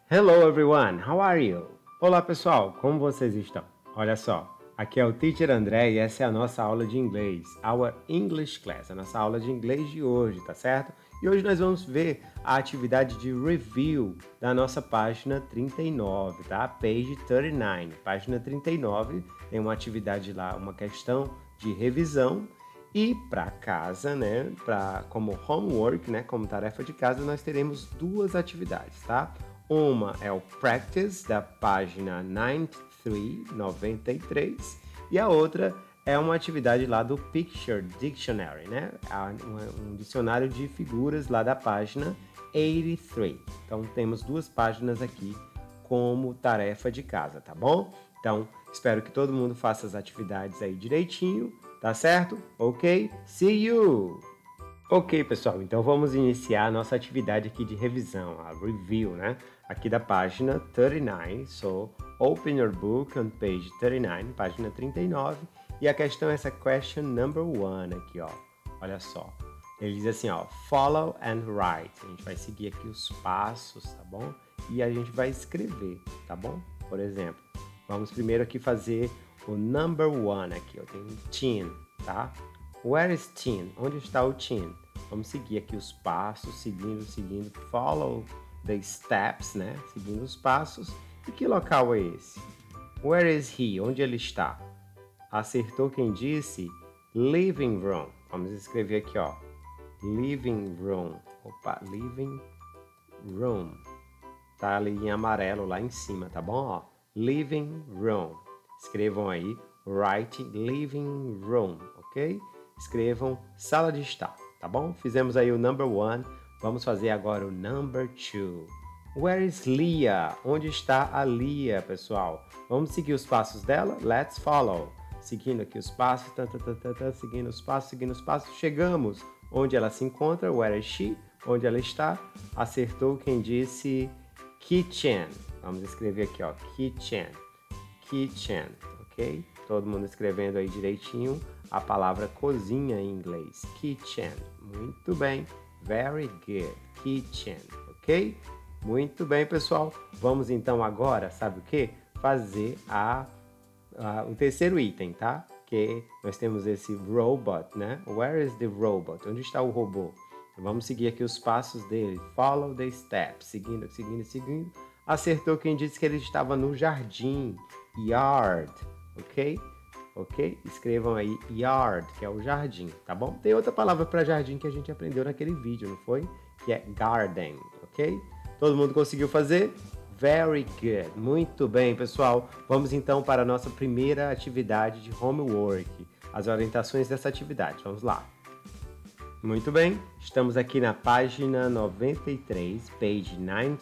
Hello everyone, how are you? Olá pessoal, como vocês estão? Olha só, aqui é o Teacher André e essa é a nossa aula de inglês, our English class, a nossa aula de inglês de hoje, tá certo? E hoje nós vamos ver a atividade de review da nossa página 39, tá? Page 39, página 39, tem uma atividade lá, uma questão de revisão. E para casa, né, como homework, né, como tarefa de casa, nós teremos duas atividades, tá? Uma é o practice da página 93, e a outra é uma atividade lá do Picture Dictionary, né? Um dicionário de figuras lá da página 83. Então temos duas páginas aqui como tarefa de casa, tá bom? Então espero que todo mundo faça as atividades aí direitinho, tá certo? Ok? See you! Ok, pessoal, então vamos iniciar a nossa atividade aqui de revisão, a review, né? Aqui da página 39, so open your book on page 39, página 39, e a questão é essa question number 1 aqui, ó. Olha só, ele diz assim, ó, follow and write. A gente vai seguir aqui os passos, tá bom? E a gente vai escrever, tá bom? Por exemplo, vamos primeiro aqui fazer o number 1 aqui, eu tenho teen, tá? Where is teen? Onde está o teen? Vamos seguir aqui os passos, seguindo, follow the steps, né? Seguindo os passos. E que local é esse? Where is he? Onde ele está? Acertou quem disse living room. Vamos escrever aqui, ó. Living room. Opa, living room. Tá ali em amarelo lá em cima, tá bom? Ó, living room. Escrevam aí, write living room, ok? Escrevam sala de estar, tá bom? Fizemos aí o number 1, vamos fazer agora o number 2. Where is Leah? Onde está a Leah, pessoal? Vamos seguir os passos dela? Let's follow. Seguindo aqui os passos, seguindo os passos, chegamos onde ela se encontra, where is she? Onde ela está? Acertou quem disse kitchen. Vamos escrever aqui, ó, kitchen, ok? Todo mundo escrevendo aí direitinho a palavra cozinha em inglês, kitchen. Muito bem, very good, kitchen, ok? Muito bem, pessoal. Vamos então agora, sabe o que? Fazer o terceiro item, tá? Que nós temos esse robot, né? Where is the robot? Onde está o robô? Vamos seguir aqui os passos dele. Follow the steps. Seguindo. Acertou quem disse que ele estava no jardim. Yard, ok? Ok? Escrevam aí yard, que é o jardim, tá bom? Tem outra palavra para jardim que a gente aprendeu naquele vídeo, não foi? Que é garden, ok? Todo mundo conseguiu fazer? Very good. Muito bem, pessoal. Vamos então para a nossa primeira atividade de homework. As orientações dessa atividade. Vamos lá. Muito bem. Estamos aqui na página 93, page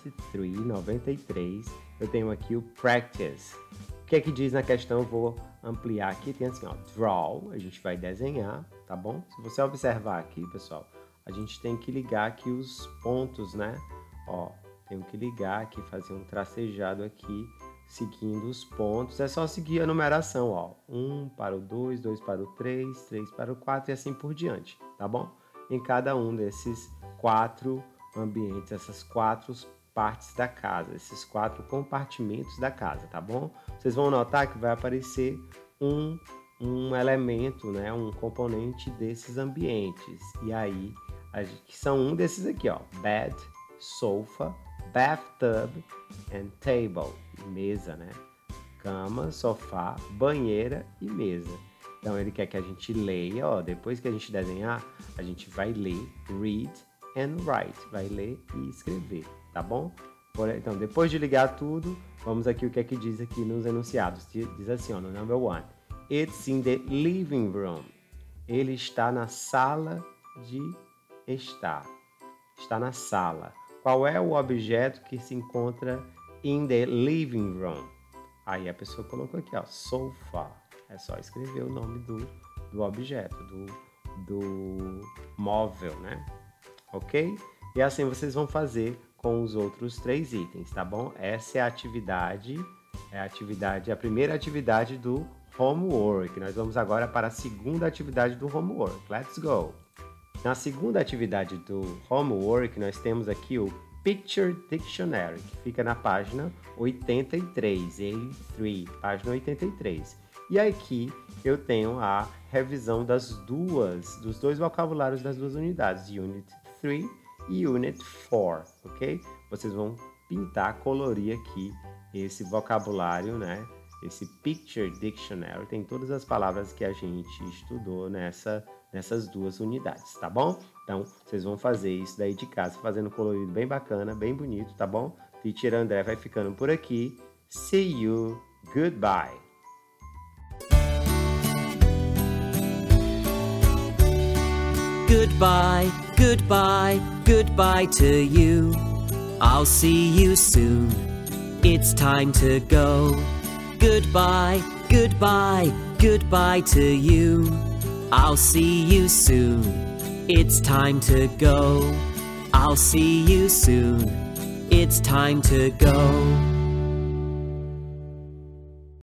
93. Eu tenho aqui o practice. O que é que diz na questão? Eu vou ampliar aqui. Tem assim, ó, draw. A gente vai desenhar, tá bom? Se você observar aqui, pessoal, a gente tem que ligar aqui os pontos, né? Ó, tenho que ligar aqui, fazer um tracejado aqui, seguindo os pontos. É só seguir a numeração, ó. 1 para o 2, 2 para o 3, 3 para o 4 e assim por diante, tá bom? Em cada um desses 4 ambientes, essas 4 partes da casa, esses 4 compartimentos da casa, tá bom? Vocês vão notar que vai aparecer um elemento, né? Um componente desses ambientes. E aí, que são um desses aqui, ó. Bed, sofa, bathtub and table. Mesa, né? Cama, sofá, banheira e mesa. Então ele quer que a gente leia, ó. Depois que a gente desenhar, a gente vai ler, read and write. Vai ler e escrever, tá bom? Então, depois de ligar tudo, vamos aqui o que é que diz aqui nos enunciados. Diz assim, ó, no number 1. It's in the living room. Ele está na sala de estar. Está na sala. Qual é o objeto que se encontra in the living room? Aí a pessoa colocou aqui, ó, sofa. É só escrever o nome do objeto, do móvel, né? Ok? E assim vocês vão fazer com os outros 3 itens, tá bom? Essa é a primeira atividade do homework. Nós vamos agora para a segunda atividade do homework. Let's go! Na segunda atividade do homework, nós temos aqui o Picture Dictionary, que fica na página 83, página 83. E aqui eu tenho a revisão dos dois vocabulários das duas unidades, Unit 3 e Unit 4, ok? Vocês vão pintar, colorir aqui esse vocabulário, né? Esse Picture Dictionary tem todas as palavras que a gente estudou nessas duas unidades, tá bom? Então, vocês vão fazer isso daí de casa, fazendo colorido bem bacana, bem bonito, tá bom? Teacher André vai ficando por aqui. See you. Goodbye. Goodbye, goodbye, goodbye to you. I'll see you soon. It's time to go. Goodbye, goodbye, goodbye to you. I'll see you soon. It's time to go. I'll see you soon. It's time to go.